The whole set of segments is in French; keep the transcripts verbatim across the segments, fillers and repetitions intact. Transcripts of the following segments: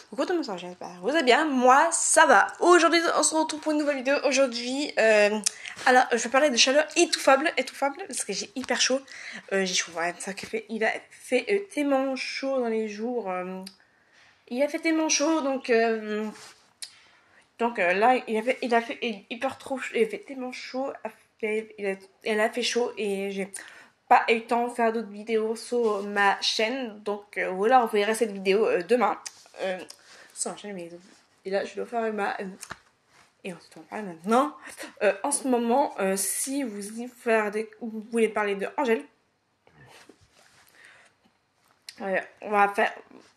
Coucou tout le monde, j'espère que vous allez bien, moi ça va. Aujourd'hui on se retrouve pour une nouvelle vidéo. Aujourd'hui, euh, alors je vais parler de chaleur étouffable, étouffable parce que j'ai hyper chaud. Euh, j'ai chaud, ouais, ça qui fait, il a fait euh, tellement chaud dans les jours. Euh, il a fait tellement chaud donc euh, donc euh, là il a fait, il a fait hyper trop chaud, il a fait tellement chaud, il a, il a fait chaud et j'ai pas eu le temps de faire d'autres vidéos sur ma chaîne. Donc euh, voilà, on verra cette vidéo euh, demain. Euh, sur ma chaîne, mais et là je dois faire ma. Euh, et on se tourne pas maintenant. Euh, en ce moment, euh, si vous, y faire des, vous voulez parler de Angèle, euh, on va faire.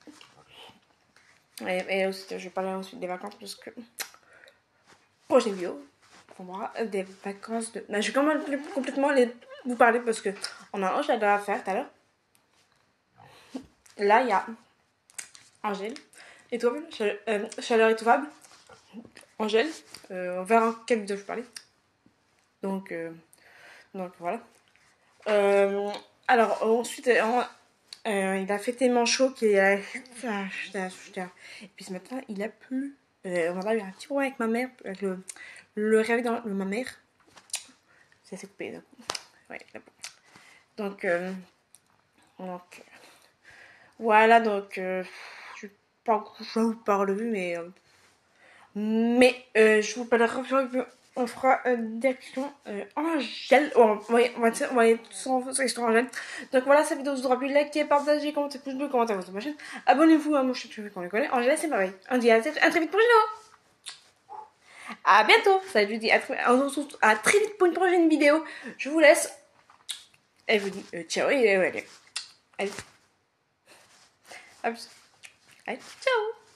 Et, et aussi, je vais parler ensuite des vacances parce que. Prochaine vidéo, on verra des vacances de. Non, je vais quand même complètement les, vous parler parce que on a Angèle à faire tout à l'heure. Là, il y a Angèle, étouffable, chaleur, euh, chaleur étouffable, Angèle, euh, on verra quelle vidéo je parlais. Donc, euh, donc voilà. Euh, alors ensuite, euh, euh, il a fait tellement chaud qu'il a. Et puis ce matin, il a plu. Euh, on a eu un petit problème avec ma mère, avec le, le réveil dans le, ma mère. Ça s'est coupé. Donc, ouais, donc, euh, donc voilà, donc euh, je vais pas vous parler, mais euh, mais euh, je vous parlerai, on fera euh, des actions euh, Angèle. Oh, ouais, on va on va aller sans question Angèle. Donc voilà, cette vidéo vous aura plu, likez, partagez, commentez, pouce bleu, commentez sur ma chaîne. Abonnez-vous à mon chaîne, je veux qu'on les connaît. Angèle, c'est pareil. On dit à très, à très vite pour une vidéo. À bientôt. Ça, je vous dis à très, à très vite pour une prochaine vidéo. Je vous laisse. Et je vous dis euh, ciao et euh, allez. Allez. Hop. Allez, ciao.